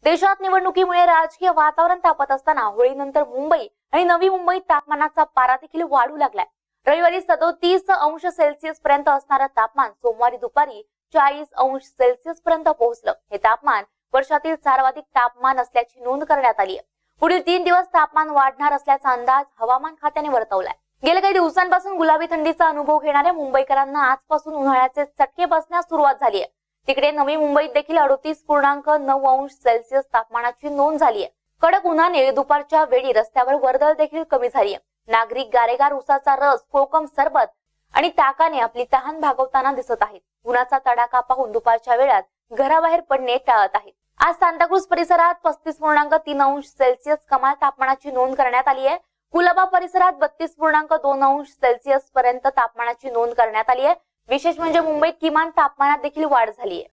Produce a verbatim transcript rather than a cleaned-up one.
देशात निवडणुकीमुळे राजकीय वातावरण तापत असताना होळीनंतर मुंबई आणि नवी मुंबईत तापमानाचा पारा देखील वाढू लागलाय। रविवारी सदोतीस अंश सेल्सिअस पर्यंत असणारं तापमान सोमवारी दुपारी चाळीस अंश सेल्सिअस पर्यंत पोहोचलं। हे तापमान वर्षातील सर्वाधिक तापमान असल्याची नोंद करण्यात आली आहे। पुढील तीन दिवस तापमान वाढणार असल्याचा अंदाज हवामान खात्याने वर्तवलाय। गेल्या काही दिवसांपासून गुलाबी थंडीचा अनुभव घेणाऱ्या मुंबईकरांना आजपासून उन्हाळ्याचे चटके बसण्यास सुरुवात झाली आहे। तिकडे नवी मुंबईत देखील अडतीस पूर्णांक नऊ अंश सेल्सिअस तापमानाची नोंद झाली आहे। कडक उन्हाने दुपारच्या वेळी रस्त्यावर वर्दळ देखील कमी झाली आहे। नागरिक गारेगार उसाचा रस, कोकम सरबत आणि ताकाने आपली तहान भागवताना दिसत आहेत। उन्हाचा तडाखा पाहून दुपारच्या वेळात घराबाहेर पडणे टाळत आहेत। आज सांताक्रूज परिसरात पस्तीस पूर्णांक तीन अंश सेल्सिअस कमाल तापमानाची नोंद करण्यात आली आहे। कुलाबा परिसरात बत्तीस पूर्णांक दोन अंश सेल्सिअस पर्यंत तापमानाची नोंद करण्यात आली आहे। विशेष म्हणजे मुंबईत किमान तापमानात देखील वाढ झाली आहे।